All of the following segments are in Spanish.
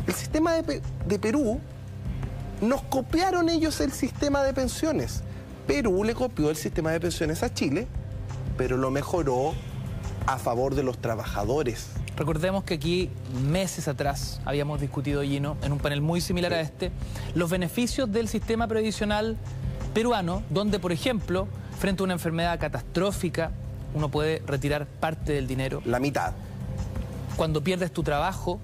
El sistema de Perú, nos copiaron ellos el sistema de pensiones. Perú le copió el sistema de pensiones a Chile, pero lo mejoró a favor de los trabajadores. Recordemos que aquí, meses atrás, habíamos discutido, Gino, en un panel muy similar a este, los beneficios del sistema previsional peruano, donde, por ejemplo, frente a una enfermedad catastrófica, uno puede retirar parte del dinero. La mitad. Cuando pierdes tu trabajo,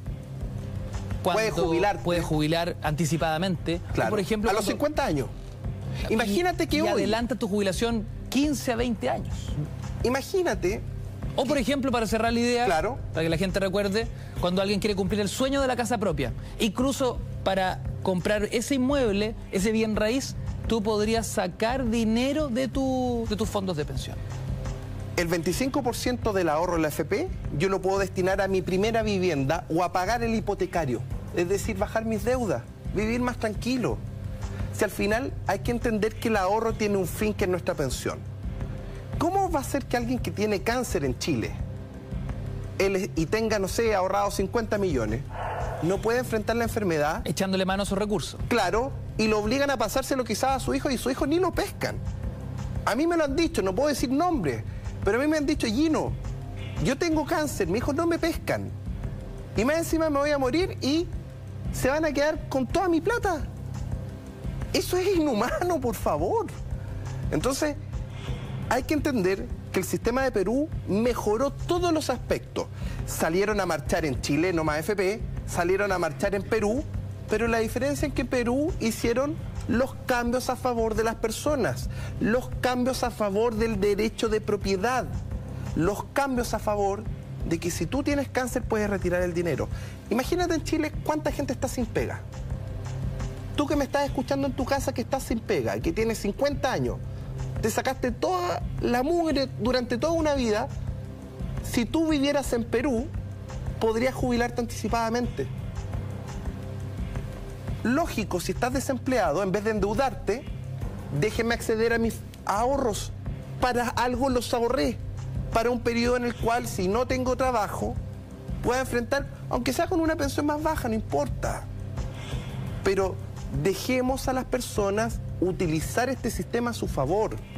puedes jubilar anticipadamente. Claro, o por ejemplo, a los 50 años. Imagínate que y hoy... adelanta tu jubilación 15 a 20 años. Imagínate... O, por ejemplo, para cerrar la idea, claro, para que la gente recuerde, cuando alguien quiere cumplir el sueño de la casa propia, incluso para comprar ese inmueble, ese bien raíz, tú podrías sacar dinero de tus fondos de pensión. El 25% del ahorro en la AFP yo lo puedo destinar a mi primera vivienda o a pagar el hipotecario. Es decir, bajar mis deudas, vivir más tranquilo. Si al final hay que entender que el ahorro tiene un fin, que es nuestra pensión. ¿Cómo va a ser que alguien que tiene cáncer en Chile y tenga, no sé, ahorrado 50 millones, no puede enfrentar la enfermedad? Echándole mano a sus recursos. Claro, y lo obligan a pasárselo quizás a su hijo y su hijo ni lo pescan. A mí me lo han dicho, no puedo decir nombres, pero a mí me han dicho, Gino, yo tengo cáncer, mis hijos no me pescan. Y más encima me voy a morir y se van a quedar con toda mi plata. Eso es inhumano, por favor. Entonces, hay que entender que el sistema de Perú mejoró todos los aspectos. Salieron a marchar en Chile, no más AFP, salieron a marchar en Perú, pero la diferencia es que en Perú hicieron los cambios a favor de las personas, los cambios a favor del derecho de propiedad, los cambios a favor de que si tú tienes cáncer puedes retirar el dinero. Imagínate en Chile cuánta gente está sin pega. Tú que me estás escuchando en tu casa que estás sin pega y que tienes 50 años, te sacaste toda la mugre durante toda una vida. Si tú vivieras en Perú, podrías jubilarte anticipadamente. Lógico, si estás desempleado, en vez de endeudarte, déjeme acceder a mis ahorros. Para algo los ahorré, para un periodo en el cual, si no tengo trabajo, pueda enfrentar, aunque sea con una pensión más baja, no importa. Pero dejemos a las personas utilizar este sistema a su favor.